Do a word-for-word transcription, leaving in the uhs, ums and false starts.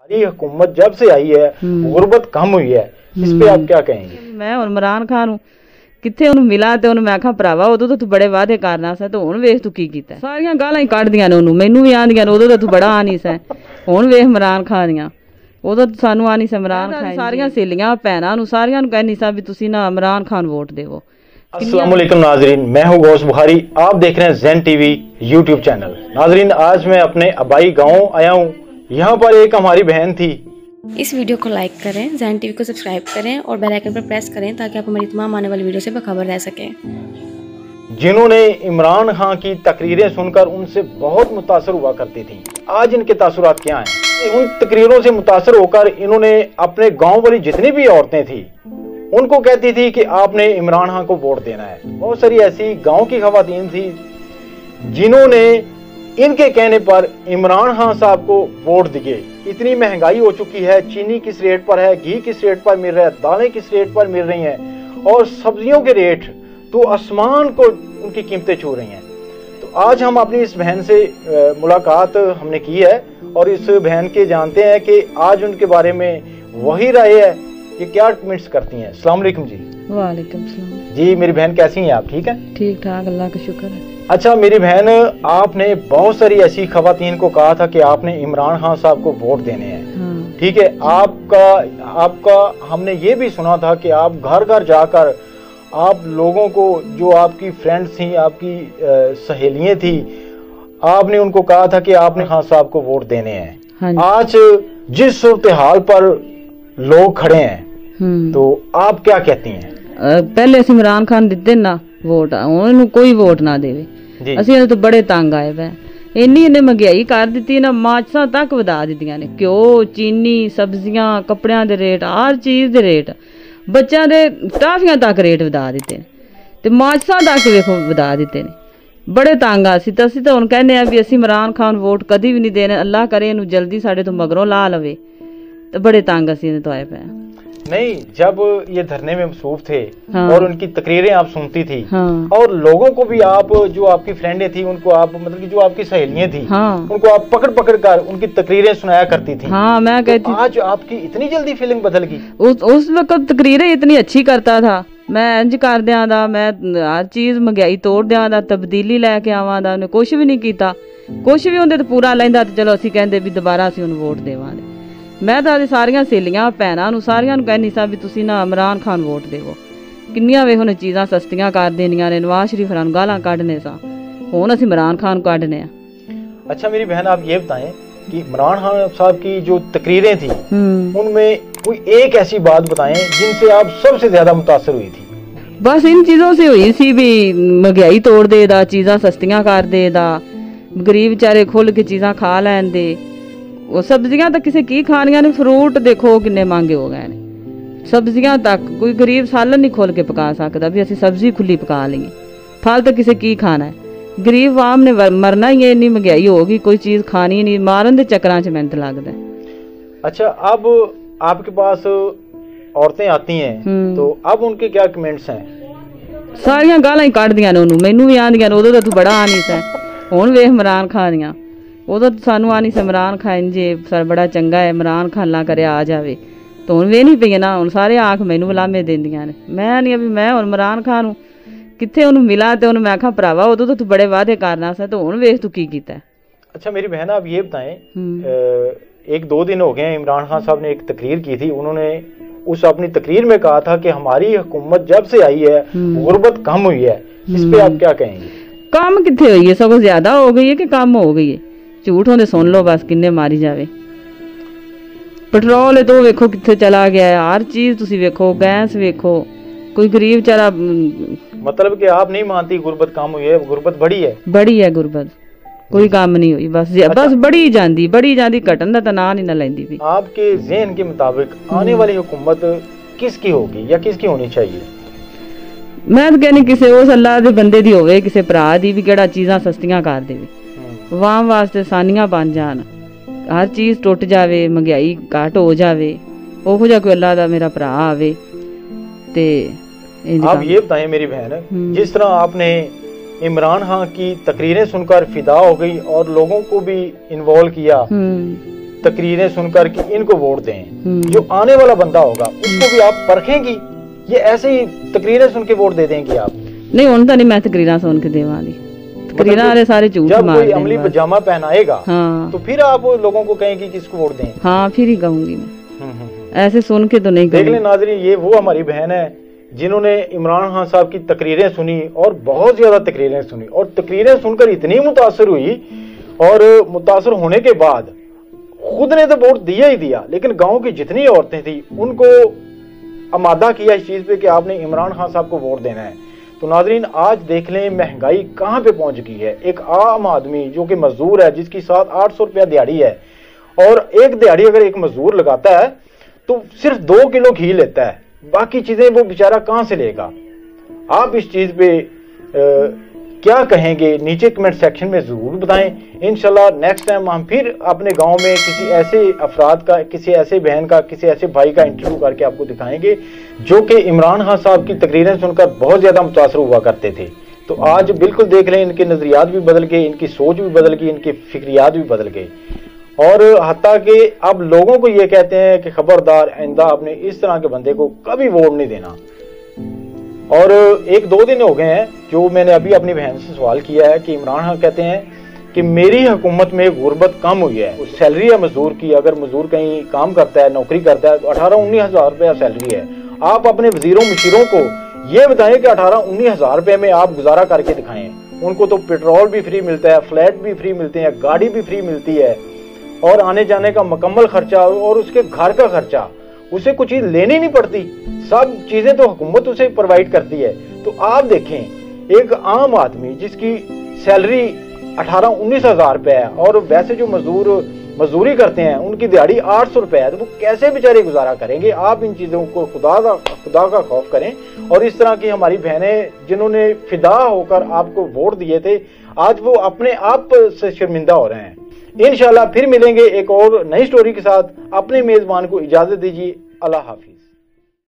हमारी हुकूमत जब से आई है गुर्बत कम हुई है, इस पे आप क्या कहेंगे? मैं हुण इमरान खान हूं किथे ਉਹਨੂੰ ਮਿਲਾ ਤੇ ਉਹਨੂੰ ਮੈਂ ਆਖਾਂ ਭਰਾਵਾ ਉਦੋਂ ਤਾਂ ਤੂੰ ਬੜੇ ਵਾਅਦੇ ਕਰਨਾ ਸੀ ਤੇ ਹੁਣ ਵੇਖ ਤੂੰ ਕੀ ਕੀਤਾ। ਸਾਰੀਆਂ ਗਾਲਾਂ ਹੀ ਕੱਢਦੀਆਂ ਨੇ ਉਹਨੂੰ, ਮੈਨੂੰ ਵੀ ਆਂਦੀਆਂ ਨੇ ਉਦੋਂ ਤਾਂ ਤੂੰ ਬੜਾ ਆਨੀ ਸੀ, ਹੁਣ ਵੇਖ ਇਮਰਾਨ ਖਾਨ ਦੀਆਂ, ਉਦੋਂ ਸਾਨੂੰ ਆਨੀ ਸੀ ਇਮਰਾਨ ਖਾਨ। ਸਾਰੀਆਂ ਸਹੇਲੀਆਂ ਭੈਣਾਂ ਨੂੰ ਸਾਰਿਆਂ ਨੂੰ कहनी सा भी तुसी ना इमरान खान वोट देवो। अस्सलाम वालेकुम नाजरीन, मैं हूं गौस बुखारी, आप देख रहे हैं ज़ैन टीवी यूट्यूब चैनल। नाजरीन, आज मैं अपने आबाई गांव आया हूं। यहां पर एक हमारी बहन थी। इस वीडियो को लाइक करें, ज़ैन टीवी को सब्सक्राइब करें और बेल आइकन पर प्रेस करें ताकि आप हमारी तमाम आने वाली वीडियो से बखबर रह सकें। जिन्होंने इमरान खान की तकरीरें सुनकर उनसे बहुत मुतासर हुआ करती थी, आज इनके तासुरात क्या हैं? उन तकरीरों से मुतासर होकर इन्होंने अपने गांव वाली जितनी भी औरतें थी उनको कहती थी कि आपने इमरान खान को वोट देना है। बहुत सारी ऐसी गांव की खवातीन थी जिन्होंने इनके कहने पर इमरान खान साहब को वोट दिए। इतनी महंगाई हो चुकी है, चीनी किस रेट पर है, घी किस रेट पर मिल रहा है, दालें किस रेट पर मिल रही हैं और सब्जियों के रेट तो आसमान को उनकी कीमतें छू रही हैं। तो आज हम अपनी इस बहन से मुलाकात हमने की है और इस बहन के जानते हैं कि आज उनके बारे में वही राय है, ये क्या कमेंट्स करती हैं। अस्सलाम वालेकुम जी। वालेकुम सलाम जी। मेरी बहन कैसी हैं आप? ठीक है, ठीक ठाक, अल्लाह का शुक्र है। अच्छा मेरी बहन, आपने बहुत सारी ऐसी खवातीन को कहा था कि आपने इमरान खान साहब को वोट देने हैं, हाँ। ठीक है। आपका आपका हमने ये भी सुना था कि आप घर घर जाकर आप लोगों को, जो आपकी फ्रेंड्स थी, आपकी सहेलियां थी, आपने उनको कहा था कि आपने खान साहब को वोट देने हैं। हाँ। आज जिस सूरत हाल पर लोग खड़े हैं तो आप क्या कहती हैं? ਪਹਿਲੇ ਅਸੀਂ ਇਮਰਾਨ ਖਾਨ ਦਿੱਤੇ ਨਾ ਵੋਟ, ਉਹਨੂੰ ਕੋਈ ਵੋਟ ਨਾ ਦੇਵੇ। ਅਸੀਂ ਇਹ ਤੋਂ ਬੜੇ ਤੰਗ ਆਏ ਵੇ, ਇੰਨੀ ਇਹਨੇ ਮਹਿੰਗਾਈ ਕਰ ਦਿੱਤੀ ਨਾ, ਮਾਚਾਂ ਤੱਕ ਵਧਾ ਦਿੱਤੀਆਂ ਨੇ, ਘਿਓ, ਚੀਨੀ, ਸਬਜ਼ੀਆਂ, ਕੱਪੜਿਆਂ ਦੇ ਰੇਟ, ਹਰ ਚੀਜ਼ ਦੇ ਰੇਟ, ਬੱਚਿਆਂ ਦੇ ਟਾਫੀਆਂ ਤੱਕ ਰੇਟ ਵਧਾ ਦਿੱਤੇ ਤੇ ਮਾਚਾਂ ਤੱਕ ਵੇਖੋ ਵਧਾ ਦਿੱਤੇ ਨੇ। ਬੜੇ ਤੰਗ ਆ ਅਸੀਂ ਤਾਂ ਅਸੀਂ ਤਾਂ ਹੁਣ ਕਹਿੰਦੇ ਆ ਵੀ ਅਸੀਂ ਇਮਰਾਨ ਖਾਨ ਵੋਟ ਕਦੀ ਵੀ ਨਹੀਂ ਦੇਣਾ, ਅੱਲਾਹ ਕਰੇ ਇਹਨੂੰ ਜਲਦੀ ਸਾਡੇ ਤੋਂ ਮਗਰੋਂ ਲਾ ਲਵੇ। तो बड़े तंग असी तो आए पे। नहीं, जब ये धरने में मसरूफ थे, हाँ। और उनकी तकरीरें आप सुनती थी, हाँ। और लोगों को भी आप, जो आपकी फ्रेंडें थी उनको आप, मतलब कि जो आपकी सहेलियां थी, हाँ। उनको आप पकड़ पकड़ कर उनकी तकरीरें सुनाया करती थी, हाँ, मैं कहती तो आज आपकी इतनी जल्दी फीलिंग बदल गई? उस उस वक्त तकरीरें इतनी अच्छी करता था, मैं इंज कर दियां दा, मैं हर चीज महंगाई तोड़ दियां दा, तब्दीली लैके आवां दा, उन्हें कुछ भी नहीं कीता, कुछ भी होंदे तो पूरा लैंदा ते चलो असीं कहंदे भी दोबारा असीं उन्हें वोट देवांगे। मैं तो आदि सारियां सहेलियां भैनां नूं सारियां नूं कहनी सा भी तुसीं ना इमरान खान वोट देवो। किन्नियां वे हुण चीज़ां सस्तियां कर देनियां ने, नवाज शरीफ नूं गालां कढने सा, हुण असीं इमरान खान को कढने आ। अच्छा मेरी बहन, आप ये बताएं कि इमरान खान साहब की जो तकरीरें थी उनमें कोई एक ऐसी बात बताएं जिनसे आप सबसे ज्यादा मुतासर हुई थी? बस इन चीज़ों से हुई सी भी महंगाई तोड़ दे दा, चीज़ां सस्तियां कर दे दा, गरीब बेचारे खुल के चीज़ां खा लैन दे। वो सब्जियां तो किसी की खानियां ने, फ्रूट देखो किन्ने महंगे हो गए ने, सब्जियां तक कोई गरीब सालन नहीं खोल के पका सकता भी असी सब्जी खुली पका लेंगे, फल तो किसी की खाना है। गरीब आम ने मरना ही है, इन्नी महंगाई होगी, कोई चीज खानी नहीं, मारन दे चक्करां च मेहनत लगदा है। अच्छा, अब आपके पास औरतें आती हैं तो अब उनके क्या कमेंट्स हैं? सारियां गालां ही कढदियां ने ओनू, मैनू भी आंदियां ने, उदों तां तू बड़ा आनी सा, हुण वेख इमरान खान दियां, उदों सानू आनी से इमरान खान जे सर बड़ा चंगा है, इमरान खान ला करे आ जावे, तो हुण वे नहीं पई ना, हुण सारे आख मैनू लामे देंदियां ने। मैं नहीं अभी मैं हुण इमरान खान हूं किथे ओनू मिला ते ओनू मैं आखां भरावा उदों तां तू बड़े वादे करना सा, तो हुण वेख तू की कीता। अच्छा मेरी बहन, आप ये बताएं, एक दो दिन हो गए इमरान खान साहब ने एक तकरीर की थी, उन्होंने उस अपनी तकरीर में कहा था कि हमारी हुकूमत जब से आई है गुर्बत कम हुई है, इस पे आप क्या कहेंगे? कम किथे हुई है, सगों ज्यादा हो गई है कि कम हो गई है? झूठ होंदे सुन लो बस, किन्ने मारी जावे। पेट्रोल तो वेखो किथे चला गया है, हर चीज तुसी वेखो, गैस वेखो, कोई गरीब बेचारा। मतलब कि आप नहीं मानती गुर्बत कम हुई है, गुर्बत बढ़ी है? बड़ी है गुर्बत, कोई काम नहीं हुई, बस अच्छा। बस बड़ी जांदी बड़ी जांदी, घटन दा तां नां नहीं ना लैंदी भी। आपके ज़हन के मुताबिक आने वाली हुकूमत किसकी होगी या किसकी होनी चाहिए? मैं तो कहनी किसी उस अल्लाह दे बंदे दी होवे, किसी भरा दी भी, केड़ा चीज़ां सस्तियां कर देवे, वाम वास्ते आसानियां बन जान, हर चीज टुट जावे, महंगाई घट हो जावे, ओहो जिहा कोई अल्लाह दा मेरा भरा आवे ते। आप ये बताएं मेरी बहन, जिस तरह आपने इमरान खान की तकरीरें सुनकर फिदा हो गई और लोगों को भी इन्वॉल्व किया, तकरीरें सुनकर कि इनको वोट दें, जो आने वाला बंदा होगा उसको भी आप परखेंगी, ये ऐसे ही तकरीरें सुन के वोट दे देंगी आप? नहीं, ਹੁਣ ਤਾਂ ਨਹੀਂ ਮੈਂ ਤਕਰੀਰਾਂ ਸੁਣ ਕੇ ਦੇਵਾਂਗੀ, तकरीरां वाले सारे झूठ जब मार कोई अमली पजामा पहनाएगा हाँ तो फिर आप लोगों को कहेंगे कि इसको वोट दें? हाँ, फिर ही कहूंगी मैं, ऐसे सुन के तो नहीं देख लें नाज़रीन, ये वो हमारी बहन है जिन्होंने इमरान खान साहब की तकरीरें सुनी और बहुत ज्यादा तकरीरें सुनी, और तकरीरें सुनकर इतनी मुतासर हुई, और मुतासर होने के बाद खुद ने तो वोट दिया ही दिया, लेकिन गांव की जितनी औरतें थी उनको आमादा किया इस चीज पे कि आपने इमरान खान साहब को वोट देना है। तो नाजरीन, आज देख लें महंगाई कहाँ पे पहुंच गई है। एक आम आदमी जो कि मजदूर है, जिसकी सात आठ सौ रुपया दिहाड़ी है, और एक दिहाड़ी अगर एक मजदूर लगाता है तो सिर्फ दो किलो घी लेता है, बाकी चीजें वो बेचारा कहाँ से लेगा? आप इस चीज पे आ, क्या कहेंगे नीचे कमेंट सेक्शन में जरूर बताएं। इंशाल्लाह नेक्स्ट टाइम हम फिर अपने गांव में किसी ऐसे अफराद का, किसी ऐसे बहन का, किसी ऐसे भाई का इंटरव्यू करके आपको दिखाएंगे जो कि इमरान खान साहब की तकरीरें सुनकर बहुत ज्यादा मुतासर हुआ करते थे। तो आज बिल्कुल देख लें, इनके नजरियात भी बदल गए, इनकी सोच भी बदल गई, इनके फिक्रियात भी बदल गए, और हत्ता कि अब लोगों को ये कहते हैं कि खबरदार आइंदा आपने इस तरह के बंदे को कभी वोट नहीं देना। और एक दो दिन हो गए हैं जो मैंने अभी अपनी बहन से सवाल किया है कि इमरान खान कहते हैं कि मेरी हुकूमत में गुर्बत कम हुई है। सैलरी है मजदूर की, अगर मजदूर कहीं काम करता है, नौकरी करता है, तो अठारह उन्नीस हजार रुपया सैलरी है। आप अपने वजीरों मशीरों को ये बताएं कि अठारह उन्नीस हजार रुपये में आप गुजारा करके दिखाएं। उनको तो पेट्रोल भी फ्री मिलता है, फ्लैट भी फ्री मिलते हैं, गाड़ी भी फ्री मिलती है, और आने जाने का मुकम्मल खर्चा, और उसके घर का खर्चा, उसे कुछ चीज लेनी नहीं पड़ती, सब चीजें तो हुकूमत उसे प्रोवाइड करती है। तो आप देखें, एक आम आदमी जिसकी सैलरी अठारह उन्नीस हजार रुपये है, और वैसे जो मजदूर मजदूरी करते हैं उनकी दिहाड़ी आठ सौ रुपये है, तो वो कैसे बेचारे गुजारा करेंगे? आप इन चीजों को खुदा का खुदा का खौफ करें। और इस तरह की हमारी बहनें जिन्होंने फिदा होकर आपको वोट दिए थे, आज वो अपने आप से शर्मिंदा हो रहे हैं। इंशाल्लाह फिर मिलेंगे एक और नई स्टोरी के साथ। अपने मेजबान को इजाजत दीजिए। अल्लाह हाफिज।